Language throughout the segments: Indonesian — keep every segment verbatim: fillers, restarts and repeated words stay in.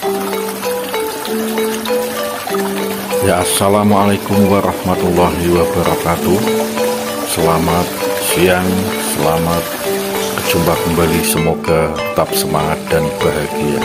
Ya, assalamualaikum warahmatullahi wabarakatuh. Selamat siang, selamat berjumpa kembali. Semoga tetap semangat dan bahagia.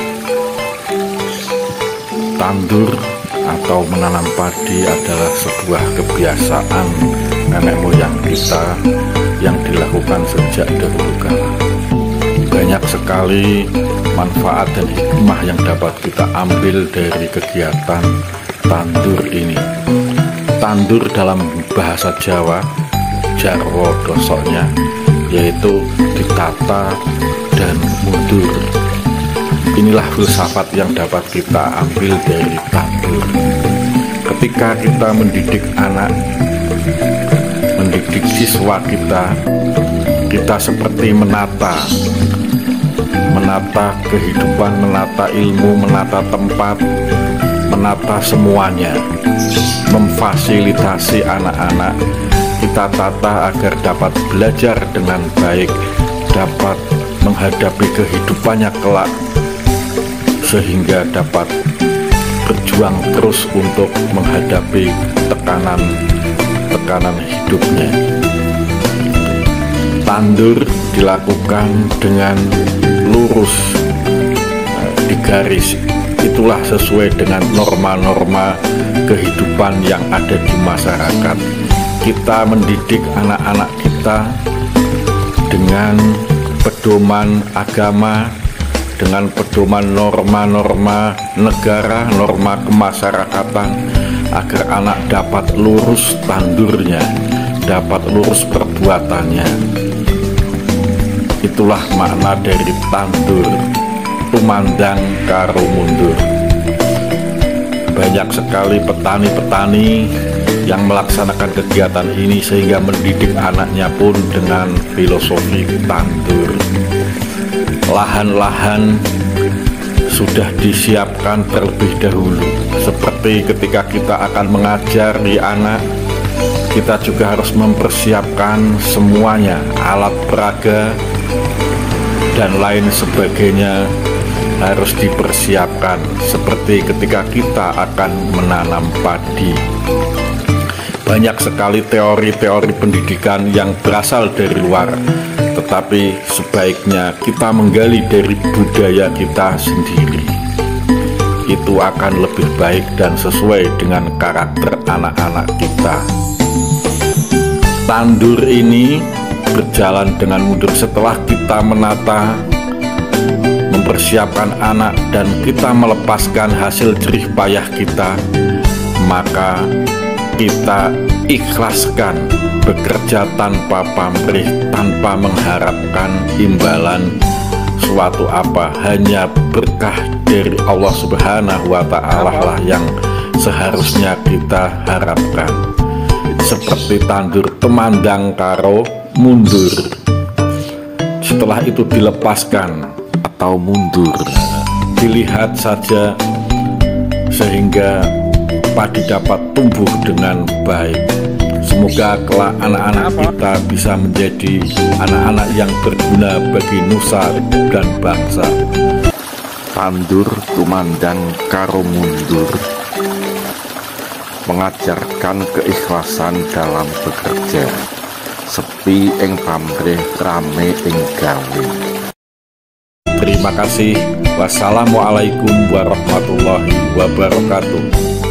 Tandur atau menanam padi adalah sebuah kebiasaan nenek moyang kita yang dilakukan sejak dahulu kala. Banyak sekali manfaat dan hikmah yang dapat kita ambil dari kegiatan tandur ini. Tandur dalam bahasa Jawa, jarwo dosoknya, yaitu ditata dan mundur. Inilah filsafat yang dapat kita ambil dari tandur. Ketika kita mendidik anak, mendidik siswa kita, kita seperti menata menata kehidupan, menata ilmu, menata tempat, menata semuanya, memfasilitasi anak-anak kita tata agar dapat belajar dengan baik, dapat menghadapi kehidupannya kelak, sehingga dapat berjuang terus untuk menghadapi tekanan-tekanan hidupnya. Tandur dilakukan dengan lurus di garis. Itulah sesuai dengan norma-norma kehidupan yang ada di masyarakat. Kita mendidik anak-anak kita dengan pedoman agama, dengan pedoman norma-norma negara, norma kemasyarakatan, agar anak dapat lurus tandurnya, dapat lurus perbuatannya. Itulah makna dari tandur, tumandang karo mundur. Banyak sekali petani-petani yang melaksanakan kegiatan ini sehingga mendidik anaknya pun dengan filosofi tandur. Lahan-lahan sudah disiapkan terlebih dahulu. Seperti ketika kita akan mengajari anak, kita juga harus mempersiapkan semuanya, alat peraga dan lain sebagainya harus dipersiapkan. Seperti ketika kita akan menanam padi, banyak sekali teori-teori pendidikan yang berasal dari luar, tetapi sebaiknya kita menggali dari budaya kita sendiri. Itu akan lebih baik dan sesuai dengan karakter anak-anak kita. Tandur ini berjalan dengan mundur. Setelah kita menata, mempersiapkan anak, dan kita melepaskan hasil jerih payah kita, maka kita ikhlaskan bekerja tanpa pamrih, tanpa mengharapkan imbalan suatu apa. Hanya berkah dari Allah Subhanahu wa Ta'ala lah yang seharusnya kita harapkan. Seperti tandur, temandang karo mundur. Setelah itu dilepaskan atau mundur, dilihat saja sehingga padi dapat tumbuh dengan baik. Semoga kelak anak-anak kita bisa menjadi anak-anak yang berguna bagi nusa dan bangsa. Tandur tumandang karo mundur mengajarkan keikhlasan dalam bekerja, sepi ing pamrih, rame ing gawe. Terima kasih. Wassalamualaikum warahmatullahi wabarakatuh.